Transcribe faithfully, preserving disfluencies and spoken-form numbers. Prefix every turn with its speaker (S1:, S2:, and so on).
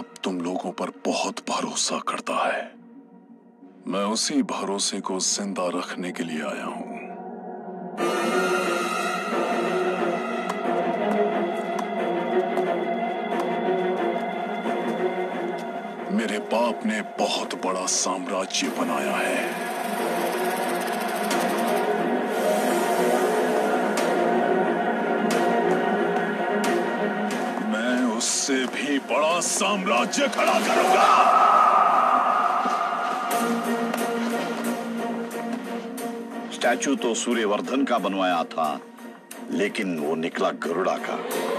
S1: बाप तुम लोगों पर बहुत भरोसा करता है। मैं उसी भरोसे को जिंदा रखने के लिए आया हूं। मेरे बाप ने बहुत बड़ा साम्राज्य बनाया है। उससे भी बड़ा साम्राज्य खड़ा करूंगा।
S2: स्टैचू तो सूर्यवर्धन का बनवाया था, लेकिन वो निकला गरुड़ा का।